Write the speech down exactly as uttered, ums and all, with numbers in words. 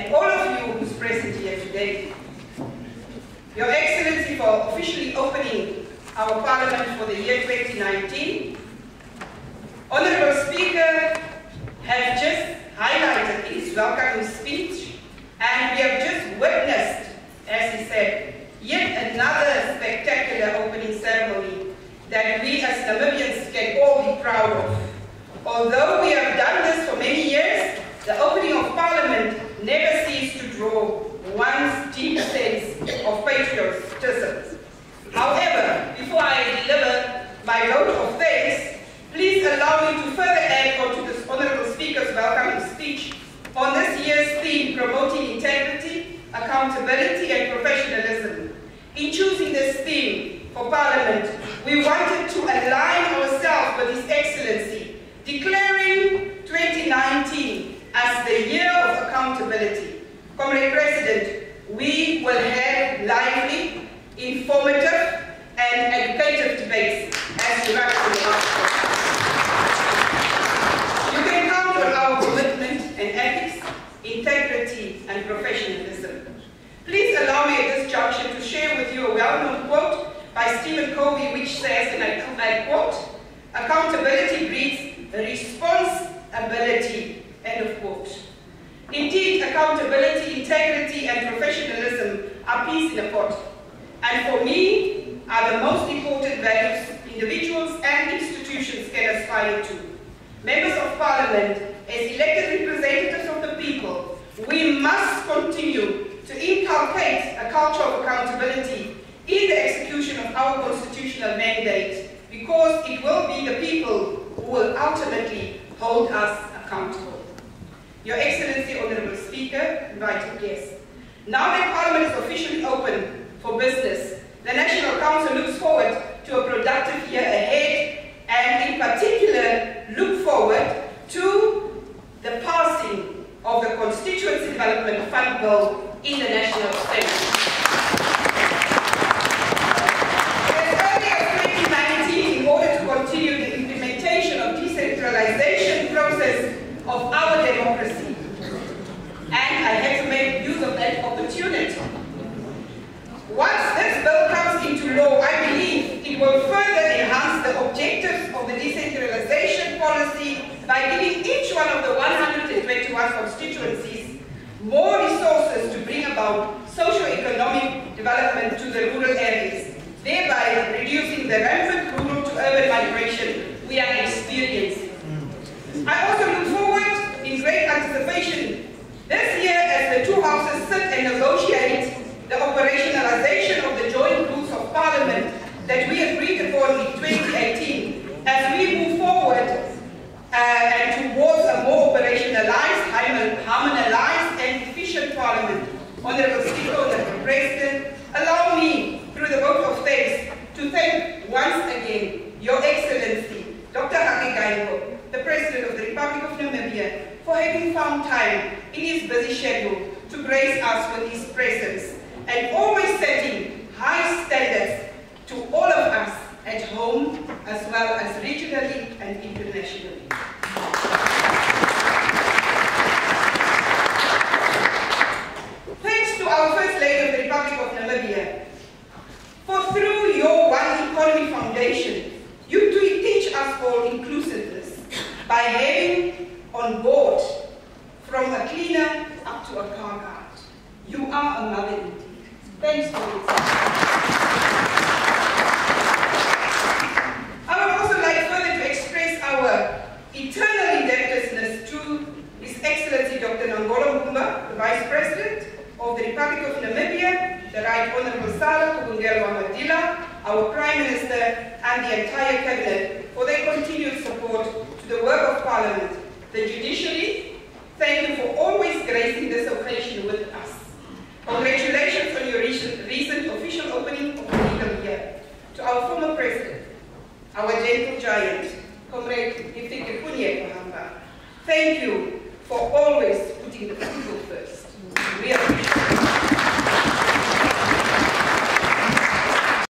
and all of you who's present here today. Your Excellency, for officially opening our Parliament for the year twenty nineteen, Honourable Speaker has just highlighted his welcoming speech, and we have just witnessed, as he said, yet another spectacular opening ceremony that we as Namibians can all be proud of. Although we have done this for many years, the opening of Parliament never ceased to draw one's deep sense of patriotism. However, before I deliver my vote of thanks, please allow me to further add on to this Honourable Speaker's welcoming speech on this year's theme, promoting integrity, accountability and professionalism. In choosing this theme for Parliament, we wanted to align ourselves with His Excellency, declaring twenty nineteen as the year of accountability. Comrade President, we will have lively, informative and educative debates as you rightfully asked. You can count on our commitment and ethics, integrity and professionalism. Please allow me at this juncture to share with you a well-known quote by Sharon Kavhu, which says, and I, I quote, "Accountability breeds responsibility," end of quote. Indeed, accountability, integrity and professionalism are peas in a pot, and for me are the most important values individuals and institutions can aspire to. Members of Parliament, as elected representatives of the people, we must continue to inculcate a culture of accountability in the execution of our constitutional mandate, because it will be the people who will ultimately hold us accountable. Your Excellency, Honourable Speaker, invited guests. Now that Parliament is officially open for business, the National Council looks forward to a productive year ahead, and in particular look forward to the passing of the Constituency Development Fund Bill in the National Assembly. As early as twenty nineteen, in order to continue the implementation of decentralization process of our democracy, and I had to make use of that opportunity. Once this bill comes into law, I believe it will further enhance the objectives of the decentralization policy by giving each one of the one hundred twenty-one constituencies more resources to bring about socio-economic development to the rural areas, thereby reducing the rampant rural to urban migration we are experiencing. I also look forward in great anticipation this year as the two houses sit and negotiate the operationalization of the joint rules of Parliament that we agreed upon in twenty eighteen as we move forward uh, and towards a more operationalized, harmonized and efficient Parliament. Honourable Speaker, Honourable President, allow me, through the vote of thanks, to thank once again Your Excellency, Doctor Hage, the President of the Republic of Namibia, for having found time in his busy schedule to grace us with his presence and always setting high standards to all of us at home as well as regionally and internationally. Thanks to our First Lady of the Republic of Namibia, for through your One Economy Foundation, you do teach us all inclusiveness by having on board from a cleaner up to a car guard. You are a mother indeed. Thanks for this. I would also like further to express our eternal indebtedness to His Excellency Doctor Nangolo Mumba, the Vice President of the Republic of Namibia, the Right Honourable Sala Kubungelo Madila, our Prime Minister and the entire Cabinet for their continued support to the work of Parliament. The Judiciary, thank you for always gracing this occasion with us. Congratulations on your recent, recent official opening of the legal year. To our former President, our gentle giant, Comrade Ifike Punyekahamba, thank you for always putting the people first. We appreciate